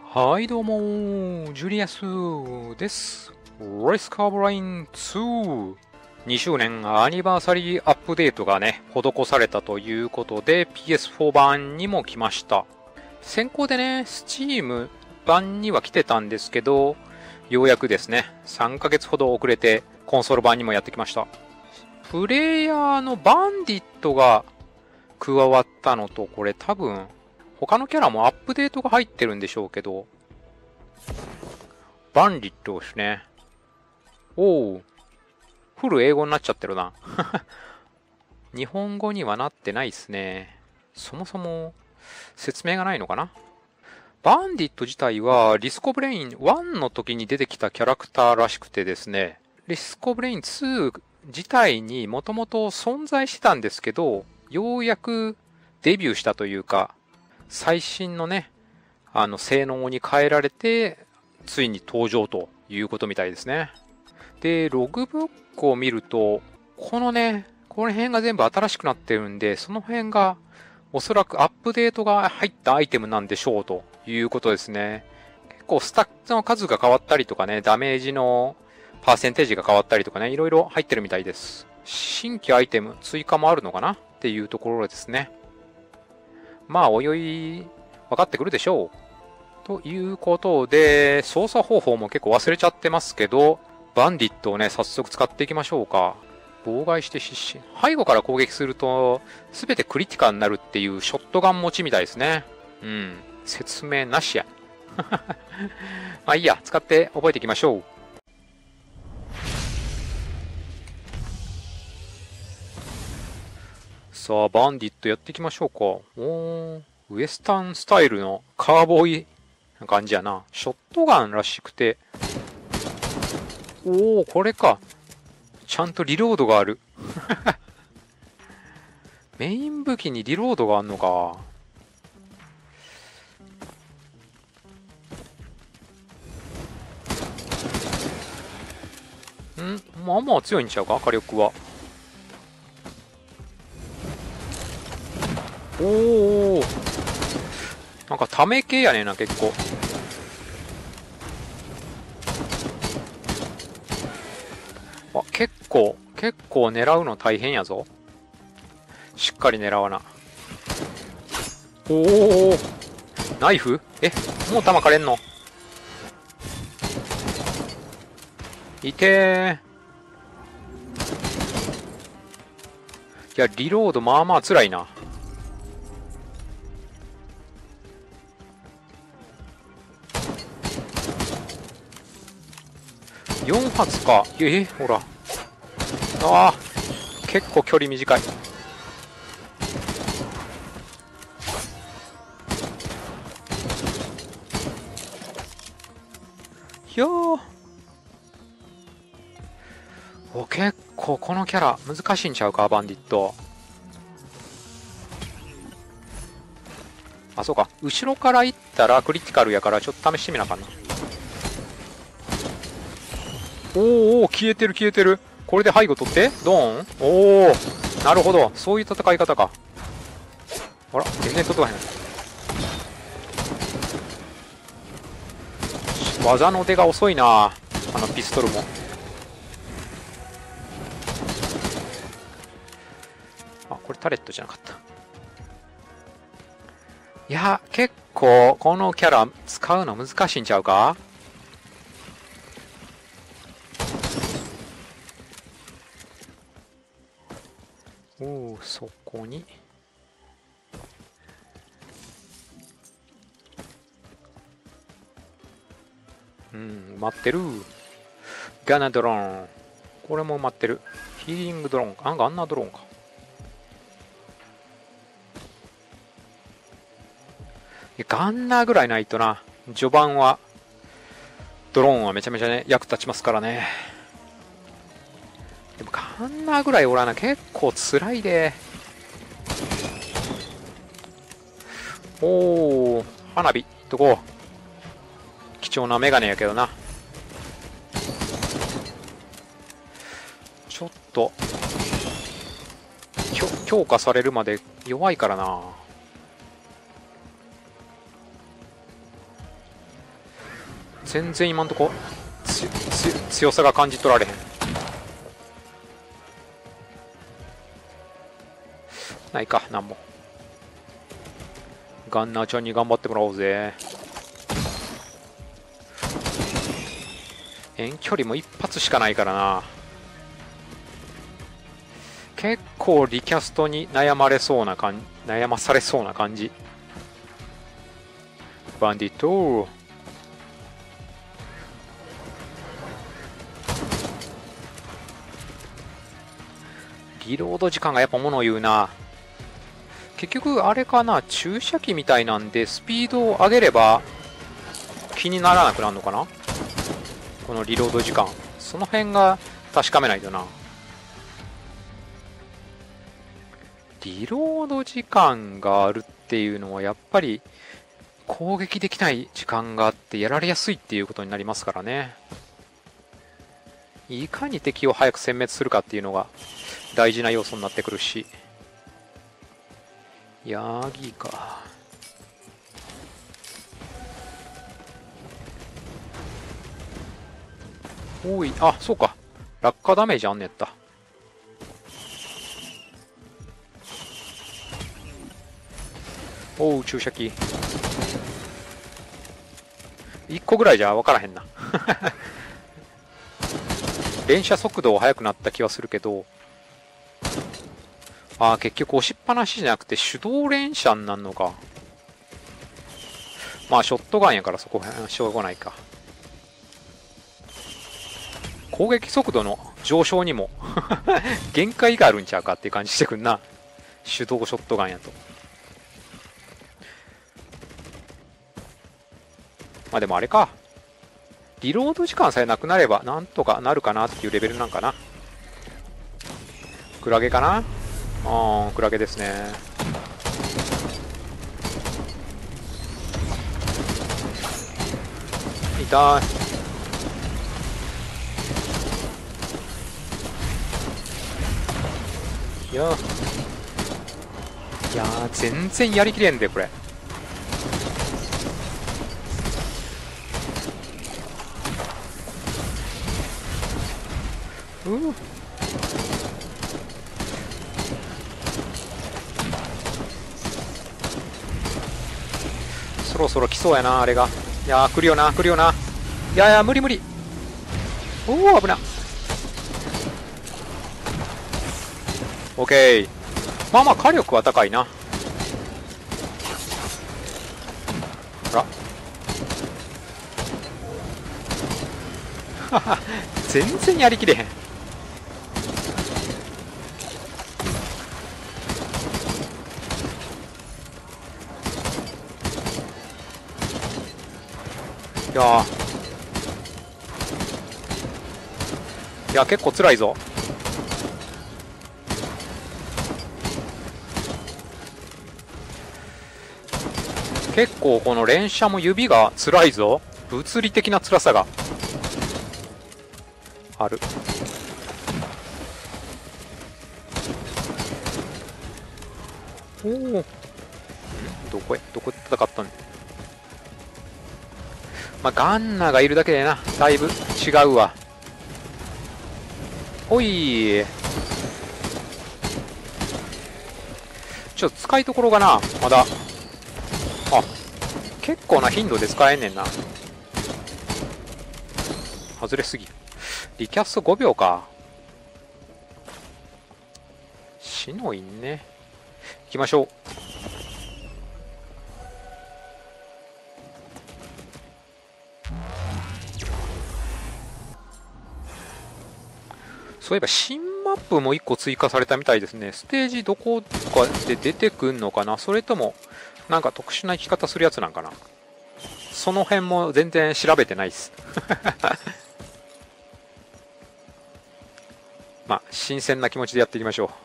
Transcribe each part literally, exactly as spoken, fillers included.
はいどうも、ジュリアスです。レスカーブラインツー。にしゅうねんアニバーサリーアップデートがね、施されたということで ピーエスフォー 版にも来ました。先行でね、Steam 版には来てたんですけど、ようやくですね、さんかげつほど遅れてコンソール版にもやってきました。プレイヤーのバンディットが加わったのと、これ多分、他のキャラもアップデートが入ってるんでしょうけど、バンディットですね。おお、フル英語になっちゃってるな。日本語にはなってないっすね。そもそも説明がないのかな。バンディット自体はリスコブレインワンの時に出てきたキャラクターらしくてですね、リスコブレインツー自体にもともと存在してたんですけど、ようやくデビューしたというか、最新のね、あの性能に変えられて、ついに登場ということみたいですね。で、ログブックを見ると、このね、この辺が全部新しくなってるんで、その辺がおそらくアップデートが入ったアイテムなんでしょうということですね。結構スタッツの数が変わったりとかね、ダメージのパーセンテージが変わったりとかね、いろいろ入ってるみたいです。新規アイテム追加もあるのかなっていうところですね。まあ、おいおい分かってくるでしょう。ということで、操作方法も結構忘れちゃってますけど、バンディットをね、早速使っていきましょうか。妨害して失神。背後から攻撃すると、すべてクリティカになるっていうショットガン持ちみたいですね。うん。説明なしや。まあいいや、使って覚えていきましょう。さあ、バンディットやっていきましょうか。おー、ウエスタンスタイルのカーボーイな感じやな。ショットガンらしくて。おー、これか。ちゃんとリロードがある。メイン武器にリロードがあんのか。んまあまあ強いんちゃうか火力は。おお、なんかため系やねんな結構。あ、結構結構狙うの大変やぞ。しっかり狙わな。おお、ナイフ？え、もう弾かれんの？いてー。いや、リロードまあまあ辛いな。よん発か。え、ほら。ああ、結構距離短い。いやー。お、結構このキャラ難しいんちゃうか、バンディット。あ、そうか。後ろから行ったらクリティカルやからちょっと試してみなあかんな。おーおー、消えてる消えてる。これで背後取ってドーン。おお、なるほど。そういう戦い方か。あら、全然届かへん。技の出が遅いな、あのピストルも。あ、これタレットじゃなかった。いや、結構このキャラ使うの難しいんちゃうか。おお、そこにうん、待ってる。ガナドローン。これも待ってる。ヒーリングドローンか。なんかあんなドローンか。ガンナーぐらいないとな。序盤は、ドローンはめちゃめちゃね、役立ちますからね。でもガンナーぐらいおらな、結構辛いで。おー、花火、どこ。貴重なメガネやけどな。ちょっと、強化されるまで弱いからな。 全然今んとこつつ強さが感じ取られへん。ないか、なんも。ガンナーちゃんに頑張ってもらおうぜ。遠距離も一発しかないからな。結構リキャストに悩まれそうな感じ、悩まされそうな感じ。バンディットリロード時間がやっぱ物を言うな。結局あれかな、注射器みたいなんでスピードを上げれば気にならなくなるのかな、このリロード時間。その辺が確かめないとな。リロード時間があるっていうのはやっぱり攻撃できない時間があってやられやすいっていうことになりますからね。いかに敵を早く殲滅するかっていうのが大事な要素になってくるし。ヤギか。おい、あ、そうか。落下ダメージあんねやった。おう、注射器。いっこぐらいじゃ分からへんな。連射速度は速くなった気はするけど、ああ、結局押しっぱなしじゃなくて手動連射になるのか。まあ、ショットガンやからそこはしょうがないか。攻撃速度の上昇にも限界があるんちゃうかっていう感じしてくんな。手動ショットガンやと。まあでもあれか。リロード時間さえなくなればなんとかなるかなっていうレベルなんかな。クラゲかな。ああ、クラゲですね。痛い。いやいやー、全然やりきれんでこれ。うそろそろ来そうやな、あれが。いやー、来るよな、来るよな。いやいや、無理無理。おお、危な。オッケー。まあまあ、火力は高いな。ほら。全然やりきれへん。いやいや、結構辛いぞ。結構この連射も指が辛いぞ。物理的な辛さがある。おお、どこへどこで戦ったん。まあ、ガンナがいるだけでな、だいぶ違うわ。おい、ちょっと使いどころがな、まだ。あ、結構な頻度で使えんねんな。外れすぎ。リキャストごびょうか。死の因ね。行きましょう。そういえば新マップもいっこ追加されたみたいですね。ステージどこかで出てくんのかな、それともなんか特殊な生き方するやつなんかな。その辺も全然調べてないっす。まあ新鮮な気持ちでやっていきましょう。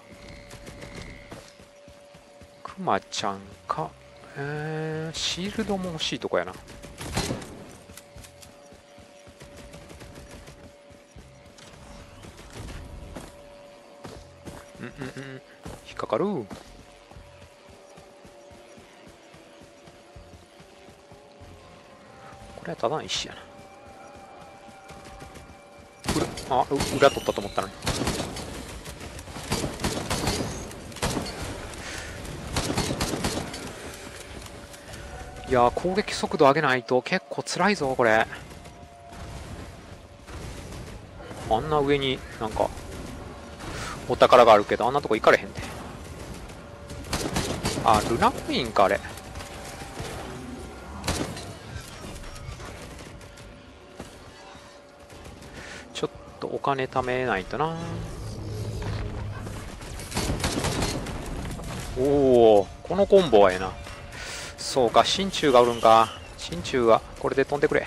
クマちゃんか、えー、シールドも欲しいとこやな。うんうんうん、引っかかる。これはただの石やな。 あ、う裏取ったと思ったのに。いやー、攻撃速度上げないと結構辛いぞこれ。あんな上になんかお宝があるけど、あんなとこ行かれへんで。あ、ルナクイーンかあれ。ちょっとお金貯めないとな。おお、このコンボはええな。そうか、真鍮がおるんか。真鍮はこれで飛んでくれ。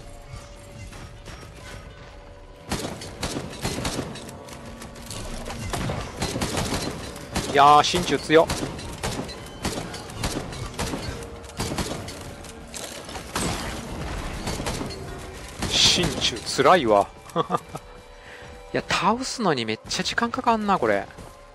いやー、真鍮強っ。真鍮つらいわ。いや、倒すのにめっちゃ時間かかんなこれ。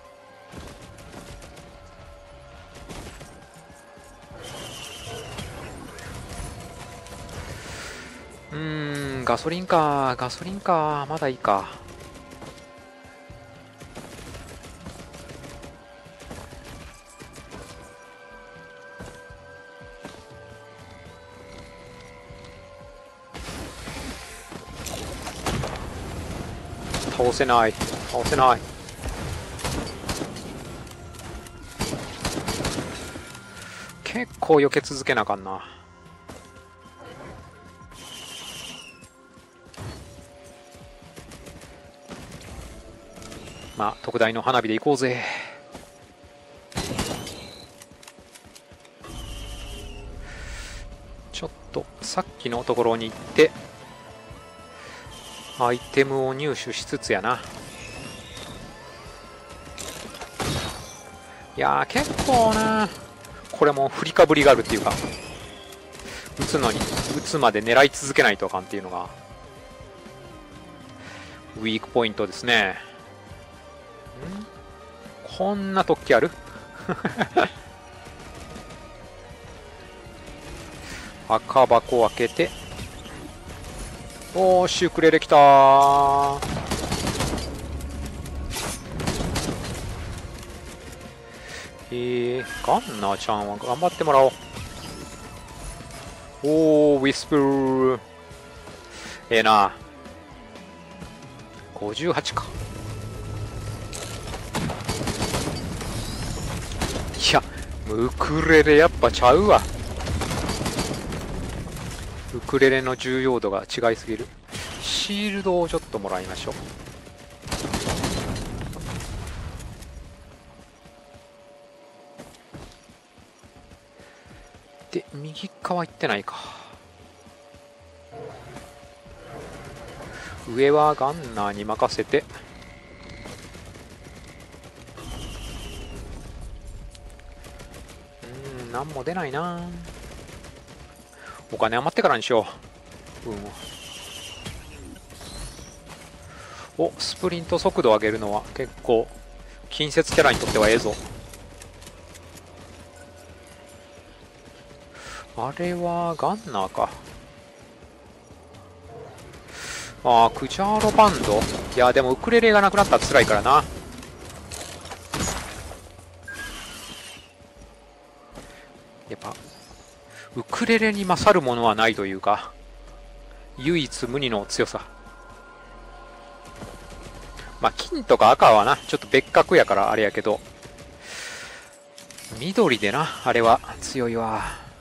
うーん、ガソリンかガソリンかまだいいか。倒せない倒せない。結構避け続けなあかんな。まあ特大の花火で行こうぜ。ちょっとさっきのところに行ってアイテムを入手しつつやな。いやー結構な、これも振りかぶりがあるっていうか、撃つのに撃つまで狙い続けないとあかんっていうのがウィークポイントですね。んこんな突起ある赤箱開けて、おーシュクレレきたー。えー、ガンナーちゃんは頑張ってもらおう。おーウィスプルええー、な。ごじゅうはちか。いやウクレレやっぱちゃうわ。ウクレレの重要度が違いすぎる。シールドをちょっともらいましょう。で右側行ってないか。上はガンナーに任せて、うん何も出ないな。お金余ってからにしよう。うんおスプリント速度を上げるのは結構近接キャラにとってはええぞ。あれはガンナーか。ああクジャーロバンド。いやでもウクレレがなくなったら辛いからな。やっぱウクレレに勝るものはないというか、唯一無二の強さ。まあ金とか赤はなちょっと別格やからあれやけど、緑でなあれは強いわ。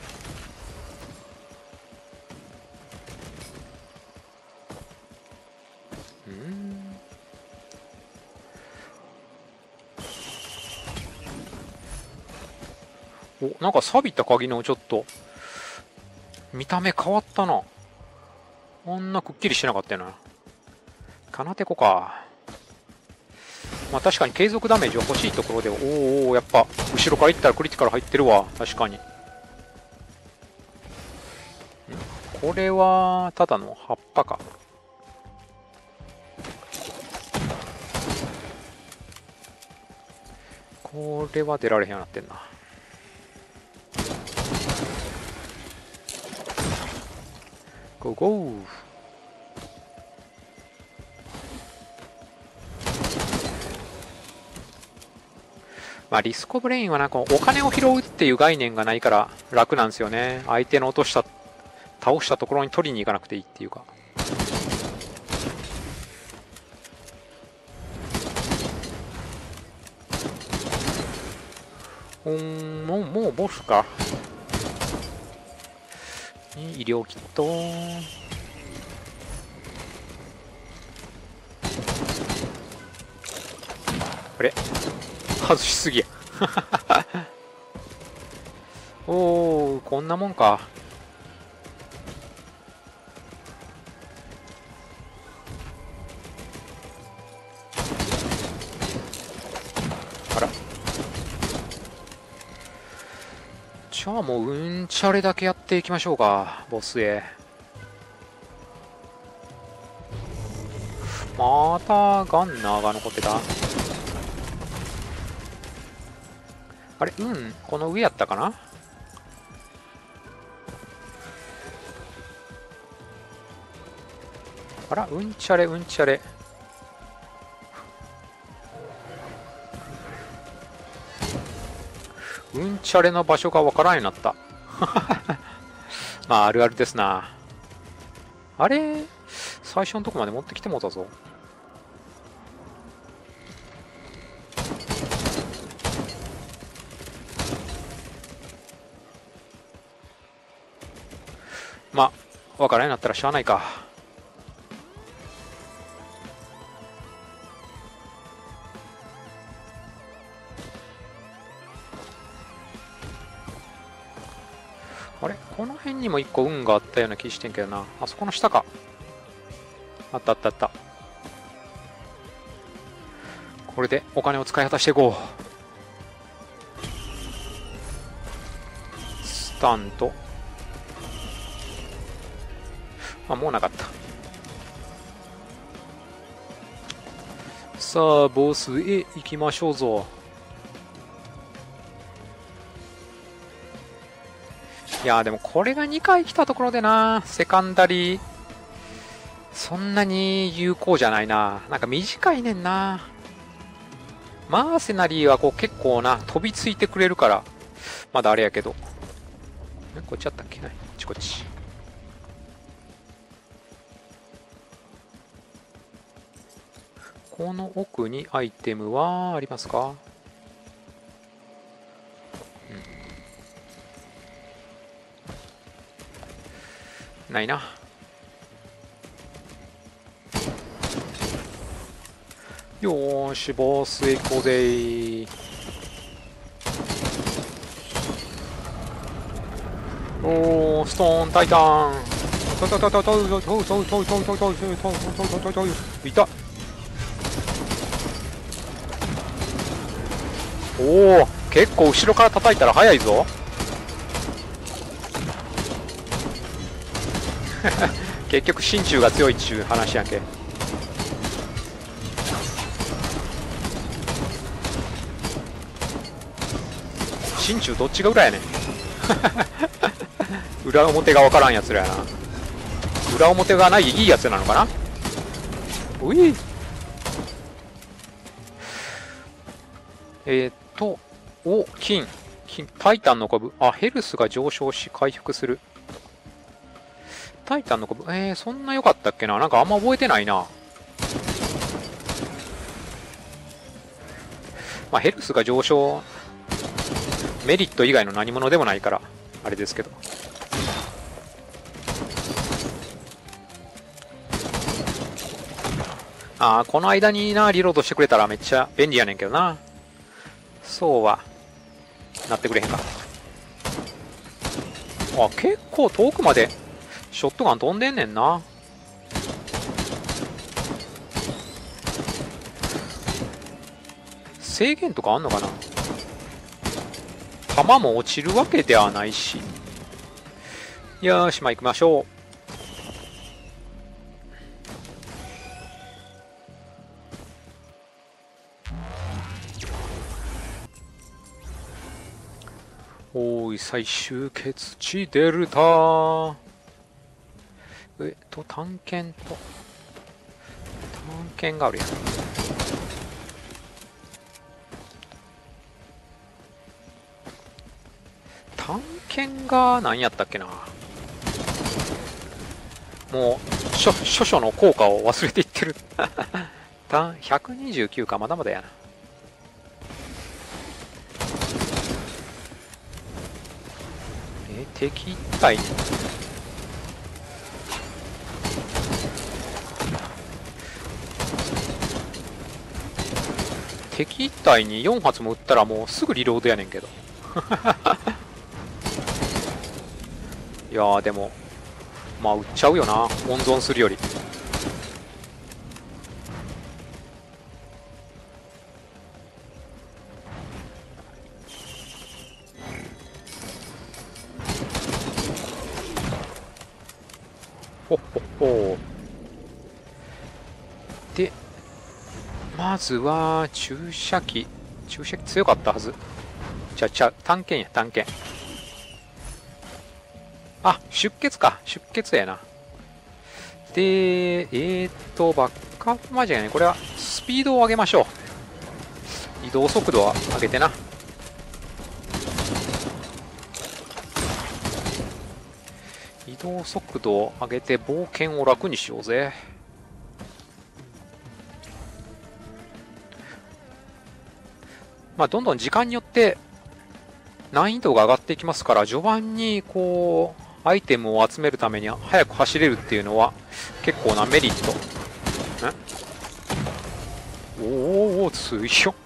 うんおなんか錆びた鍵のちょっと見た目変わったな。あんなくっきりしてなかったよな。カナテコか。まあ確かに継続ダメージは欲しいところでは、おーおーやっぱ後ろからいったらクリティカル入ってるわ。確かに。んこれはただの葉っぱか。これは出られへんようになってんな。ゴーゴー。 まあリスクオブレインはなんかお金を拾うっていう概念がないから楽なんですよね。相手の落とした倒したところに取りに行かなくていいっていうか。うん、もうもうボスか。医療キット。あれ外しすぎや。おお、こんなもんか。あら。じゃあもううんちゃれだけやっていきましょうか、ボスへ。またガンナーが残ってた。あれ、うん、この上やったかな。あら、うんちゃれうんちゃれ。うんちゃれの場所がわからんようになった。まあ、あるあるですな。あれ最初のとこまで持ってきてもうたぞ。まあ、わからんようになったらしゃあないか。あれこの辺にも一個運があったような気してんけどな。あそこの下か。あったあったあった。これでお金を使い果たしていこう。スタント。あ、もうなかった。さあ、ボスへ行きましょうぞ。いやーでもこれがにかい来たところでな、セカンダリー、そんなに有効じゃないな。なんか短いねんな。マーセナリーはこう結構な、飛びついてくれるから、まだあれやけど。こっちやったっけ？こっちこっち。この奥にアイテムはありますか？うん、ないな。よーし、ボス行こうぜー。おー、ストーンタイタン。いた。おお、結構後ろから叩いたら早いぞ。結局心中が強いっちゅう話やんけ。心中どっちが裏やねん。裏表が分からんやつらやな。裏表がないいいやつなのかな。ういえー、っとお金金タイタンの株。あ、ヘルスが上昇し回復する。タイタンの株、えー、そんな良かったっけな。なんかあんま覚えてないな。まあヘルスが上昇メリット以外の何物でもないからあれですけど。ああ、この間になリロードしてくれたらめっちゃ便利やねんけどな。そうはなってくれへんか。あ、結構遠くまでショットガン飛んでんねんな。制限とかあんのかな。弾も落ちるわけではないし。よーし、まあ行きましょう。おーい、最終決地デルタ。えっと、探検と、探検があるやん。 探検が何やったっけな。もう諸諸々の効果を忘れていってるひゃくにじゅうきゅうか、まだまだやな。え敵一体敵一体によん発も撃ったらもうすぐリロードやねんけどいやーでもまあ撃っちゃうよな、温存するより。ほっほっほ。でまずは注射器、注射器強かったはず。じゃあちゃう、探検や探検。あ、出血か、出血やな。で、えーっと、バックアップマジやね。これはスピードを上げましょう。移動速度は上げてな。移動速度を上げて冒険を楽にしようぜ。まあ、どんどん時間によって難易度が上がっていきますから、序盤にこうアイテムを集めるために早く走れるっていうのは結構なメリット。おお強いよ。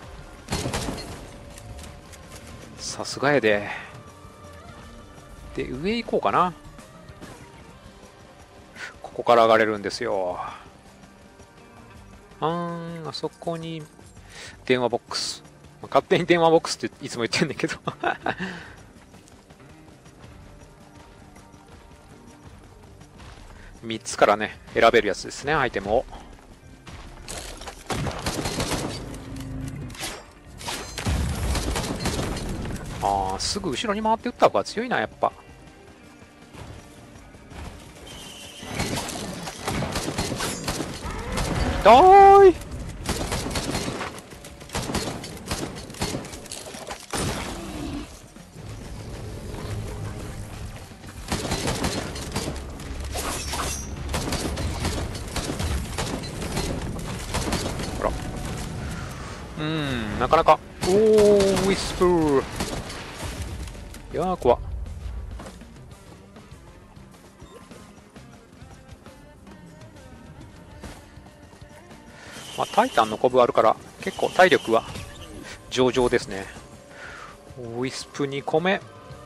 さすがやで。で上行こうかな。ここから上がれるんですよ。あーん、あそこに電話ボックス。勝手に電話ボックスっていつも言ってんだけどみっつからね選べるやつですね、アイテムを。ああ、すぐ後ろに回って撃った方が強いな、やっぱ。痛い。ほら、うん、なかなか。おお、ウィスプー。いやー怖っ。まあ、タイタンのコブあるから結構体力は上々ですね。ウィスプにこめ。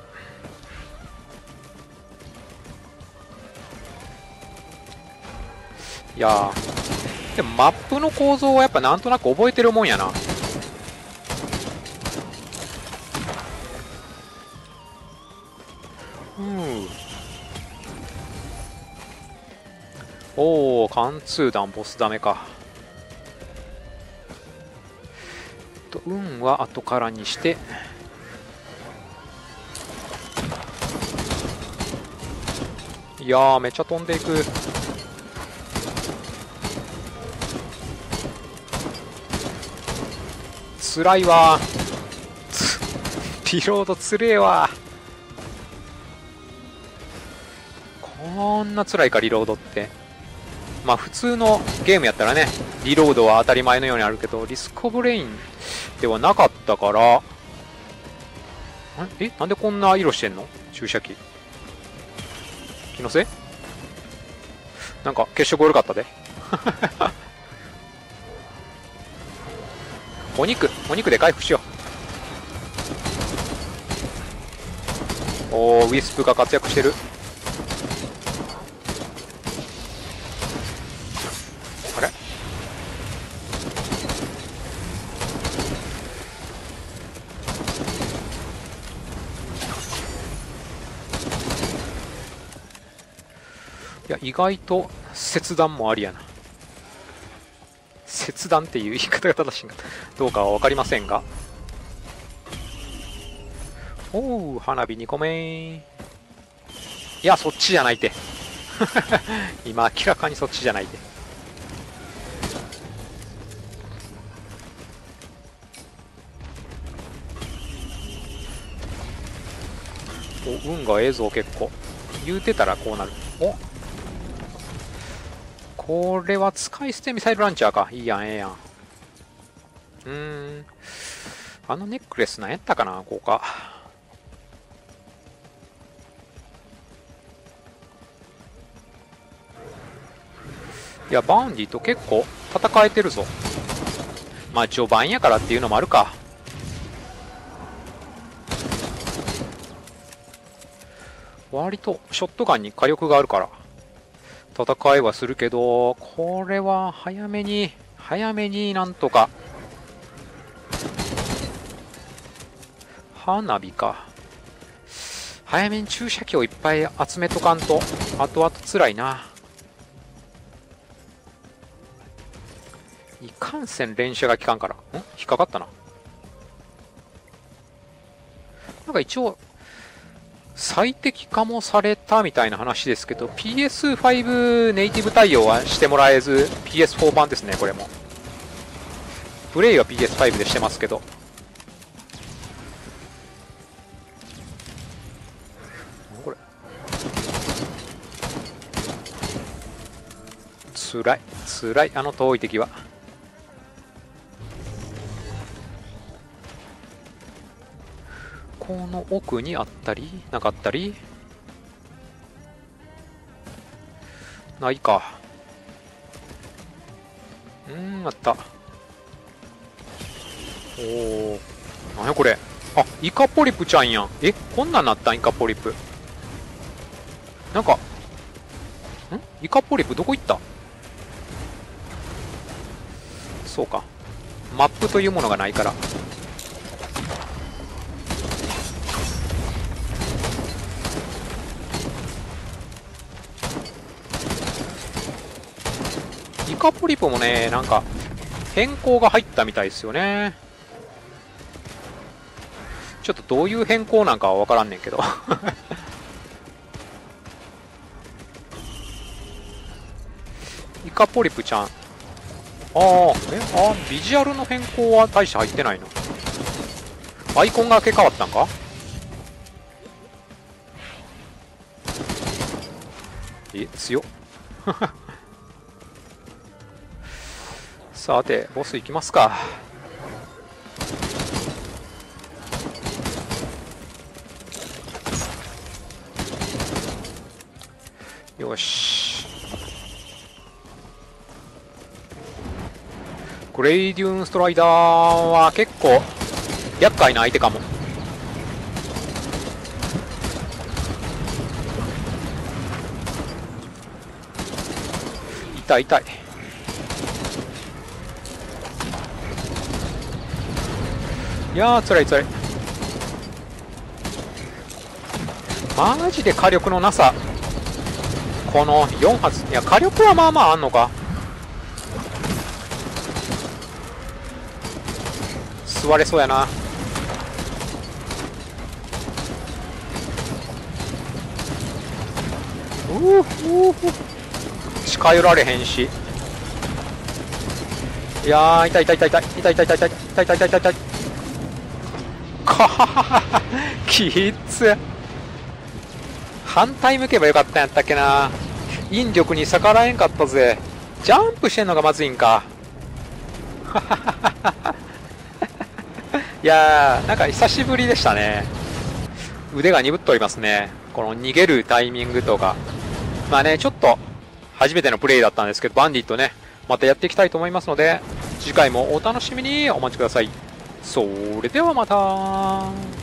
いやーでもマップの構造はやっぱなんとなく覚えてるもんやな。うんおお、貫通弾ボスダメか。と運は後からにして。いやーめっちゃ飛んでいく。つらいわリロードつれえわ。こんなつらいかリロードって。まあ普通のゲームやったらねリロードは当たり前のようにあるけど、リスクオブレインではなかったから。えなんでこんな色してんの注射器。気のせい。なんか血色悪かったでお肉お肉で回復しよう。おーウィスプが活躍してる。あれいや意外と切断もありやな。切断っていう言い方が正しいかどうかは分かりませんが。おお花火にこめ。いやそっちじゃないて今明らかにそっちじゃないて。 お、運がええぞ、結構。言うてたらこうなる。お、これは使い捨てミサイルランチャーか。いいやん、ええやん。うーん。あのネックレス何やったかな、効果。いや、バウンディと結構戦えてるぞ。まあ序盤やからっていうのもあるか。割とショットガンに火力があるから戦いはするけど、これは早めに早めになんとか。花火か。早めに注射器をいっぱい集めとかんと後々つらいな。いかんせん連射が効かんから。ん引っかかったな。なんか一応最適化もされたみたいな話ですけど、 ピーエスファイブ ネイティブ対応はしてもらえず ピーエスフォー 版ですね。これもプレイは ピーエスファイブ でしてますけど。これつらいつらい、あの遠い敵は。この奥にあったりなかったりないか。うーん、あった。おお、なにこれ。あ、イカポリプちゃんやん。え、こんなんなったん、イカポリプ。なんかんイカポリプどこ行った。そうか、マップというものがないから。イカポリプもね、なんか変更が入ったみたいですよね。ちょっとどういう変更なんかは分からんねんけどイカポリプちゃん、ああ、え、あ、ビジュアルの変更は大して入ってないの。アイコンがだけ変わったんか。え、強っさて、ボス行きますか。よし。グレイデューンストライダーは結構厄介な相手かも。痛い痛い。いやー、つらいつらい。マジで火力のなさ。このよん発、いや火力はまあまああんのか。座れそうやな。うーう近寄られへんし。いやー、痛い痛い痛い痛い痛い痛い痛い痛い痛い痛い痛い痛い痛い。かははは、きっつ。反対向けばよかったんやったっけな。引力に逆らえんかったぜ。ジャンプしてんのがまずいんか。いやー、なんか久しぶりでしたね。腕が鈍っておりますね。この逃げるタイミングとか。まあね、ちょっと初めてのプレイだったんですけど、バンディットね、またやっていきたいと思いますので、次回もお楽しみにお待ちください。それではまた。